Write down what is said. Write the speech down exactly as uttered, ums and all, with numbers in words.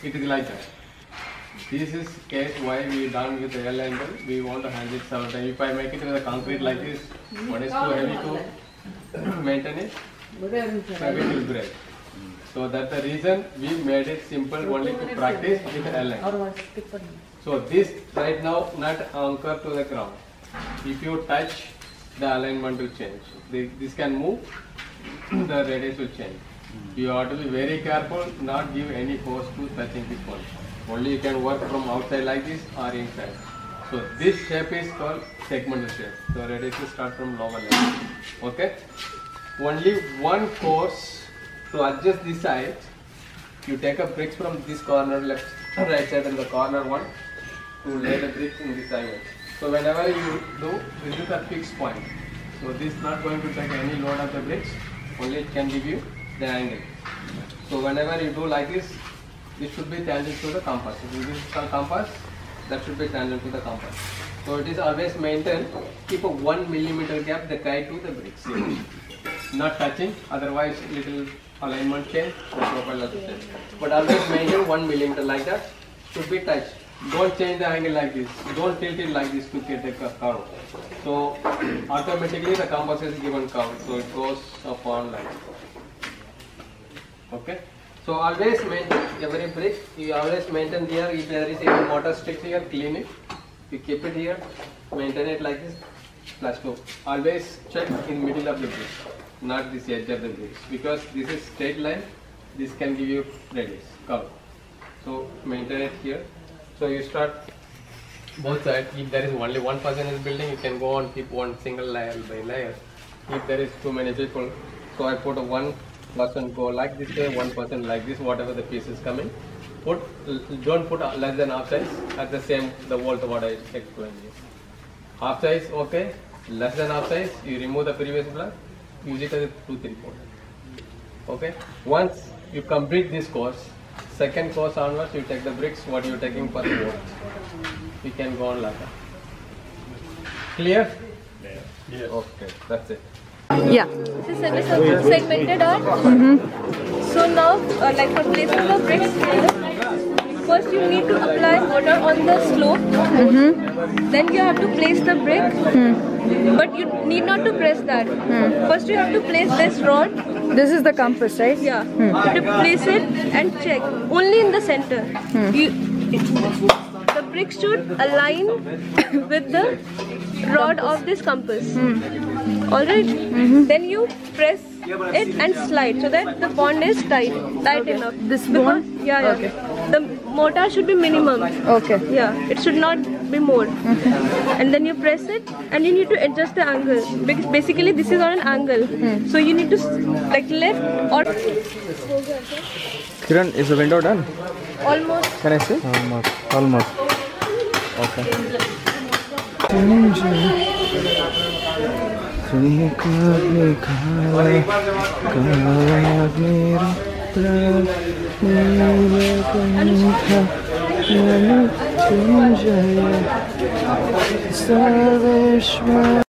it is like that. This is case why we done with the L angle. We want to handle it several times. If I make it with a concrete like this, one is too heavy to maintain it, maybe it will break. So that's the reason we made it simple only to practice with L angle. So this right now not anchored to the ground. If you touch, the alignment will change. This can move, the radius will change. You have to be very careful, not give any force to touching this one. Only you can work from outside like this or inside. So this shape is called segmental shape. So radius will start from lower level. Okay? Only one course to adjust this side. You take a bricks from this corner, left, right side, and the corner one to lay the bricks in this side. So whenever you do, this is a fixed point. So this is not going to take any load of the bricks. Only it can give you the angle. So whenever you do like this, this should be tangent to the compass. If this is the compass, that should be tangent to the compass. So it is always maintained, keep a one millimeter gap the guide to the bricks. Not touching, otherwise little alignment change, the profile also change. But always maintain one millimeter like that, should be touched. Don't change the angle like this. Don't tilt it like this to get the curve. So automatically the compass is given curve. So it goes upon like that. Okay. So always maintain every brick. You always maintain here. If there is any mortar stick here, clean it. You keep it here. Maintain it like this. Plus two. Always check in middle of the brick, not this edge of the bricks, because this is straight line. This can give you radius curve. So maintain it here. So you start both sides. If there is only one person is building, you can go on keep one single layer by layer. If there is too many people, so I put a one person go like this way, one person like this, whatever the piece is coming. Put don't put less than half size at the same the wall to what I explained here. Half size okay, less than half size you remove the previous block, use it as a two three four. Okay. Once you complete this course, second course onwards, you take the bricks, what you are taking per board. You can go on like that. Clear? Yes. Okay, that's it. Yeah. This is segmented on. Mm-hmm. So now, uh, like for placing the bricks here, first you need to apply water on the slope. Mm-hmm. Then you have to place the brick. Mm. But you need not to press that. Mm. First you have to place this rod. This is the compass, right? Yeah. Hmm. You have to place it and check. Only in the center. Hmm. You, the brick should align with the rod of this compass. Hmm. Alright? Mm-hmm. Then you press it and slide so that the bond is tight, tight enough. This bond? Because, yeah, yeah. Okay. The mortar should be minimum. Okay. Yeah, it should not be more. Mm-hmm. And then you press it and you need to adjust the angle. Because basically this is on an angle. Mm. So you need to like left or... Kiran, is the window done? Almost. Can I see? Almost. Almost. Okay.